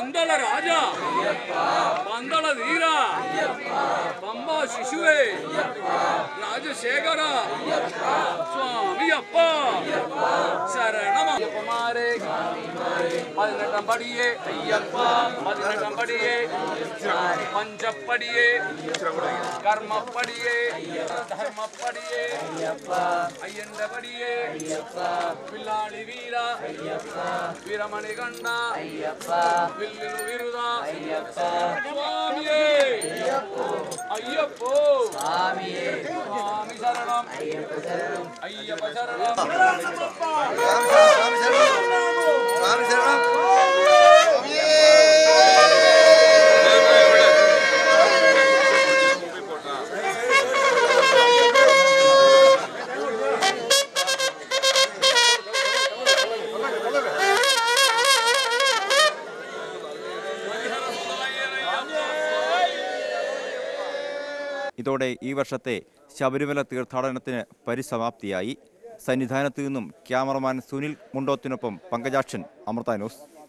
പന്തള രാജ, പന്തള ധീര, പമ്പ ശിശുവേ, രാജശേഖര സ്വാമിയപ്പ ശരണമയ്യപ്പമാരെ. 18 പടിയെ അയ്യപ്പ, 18 പടിയെ പഞ്ചപ്പടിയെ, കർമ്മപ്പടിയെ, ധർമ്മപ്പടിയെ അയ്യന്റെ പടിയെ, പിള്ളാളി വീര, വീരമണി കണ്ട, വില്ലിനു വിരുദ സ്വാമിയേ അയ്യപ്പോ, സ്വാമി ശരണം, അയ്യപ്പ ശരണം, സ്വാമി ശരണം. ഇതോടെ ഈ വർഷത്തെ ശബരിമല തീർത്ഥാടനത്തിന് പരിസമാപ്തിയായി. സന്നിധാനത്തു നിന്നും ക്യാമറമാൻ സുനിൽ മുണ്ടോത്തിനൊപ്പം പങ്കജാക്ഷൻ, അമൃത ന്യൂസ്.